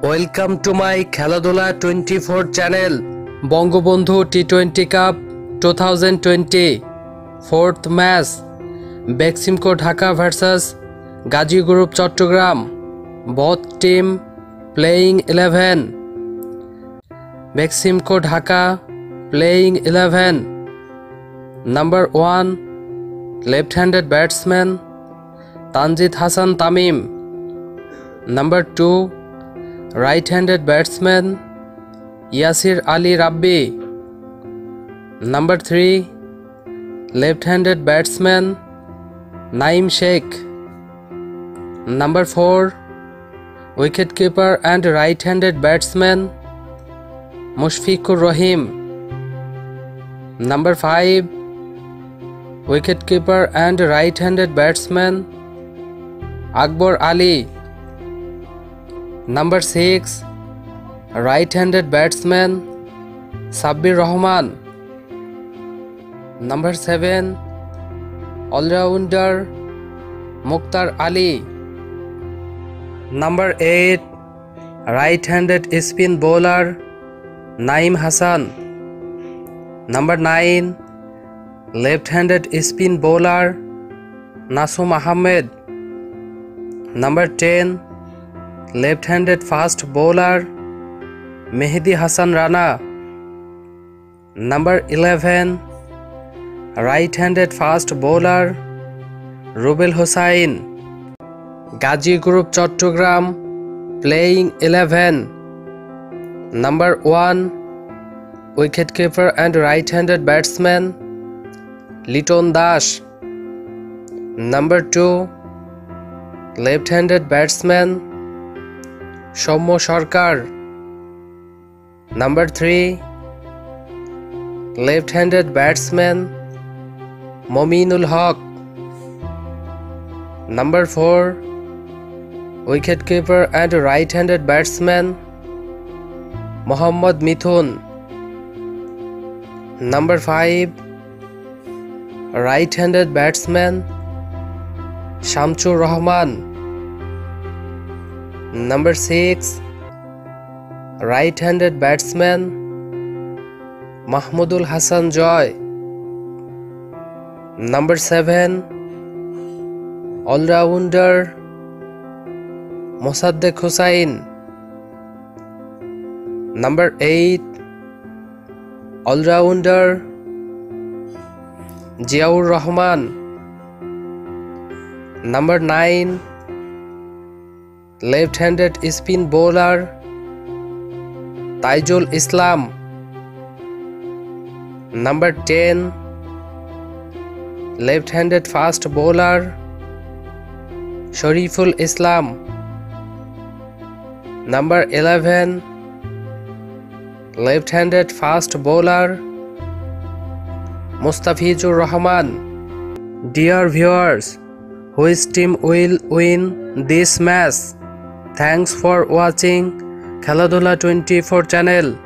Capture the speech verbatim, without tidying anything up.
Welcome to my Kheladhula twenty four channel. Bangabandhu T twenty cup two thousand twenty fourth match Beximco Dhaka versus Gazi group Chattogram. both team playing eleven. Beximco Dhaka playing eleven. Number one, left-handed batsman Tanjid Hassan Tamim. Number two, right-handed batsman Yasir Ali Rabbi. Number three, left-handed batsman Naim Sheikh. Number four, wicketkeeper and right-handed batsman Mushfiqur Rahim. Number five, wicketkeeper and right-handed batsman Akbar Ali. Number six, right-handed batsman Sabbir Rahman. Number seven, all-rounder Mukhtar Ali. Number eight, right-handed spin bowler Naim Hassan. Number nine, left-handed spin bowler Nasum Ahmed. Number ten, left-handed fast bowler Mehdi Hassan Rana. Number eleven, right-handed fast bowler Rubel Hossain. Gaji Group Chattogram playing eleven. Number one, wicketkeeper and right-handed batsman Liton Das. Number two, left-handed batsman Shommo Sarkar. Number three, left-handed batsman Mominul Haq. Number four, wicketkeeper and right-handed batsman Mohammad Mithun. Number five, right-handed batsman Shamsur Rahman. Number six, right-handed batsman Mahmudul Hassan Joy. Number seven, all-rounder Mosaddeq Hossain. Number eight, all-rounder Ziaur Rahman. Number nine, left-handed spin bowler Taijul Islam. Number ten, left-handed fast bowler Shariful Islam. Number eleven, left-handed fast bowler Mustafizur Rahman. Dear viewers, which team will win this match? Thanks for watching Kheladula twenty-four channel.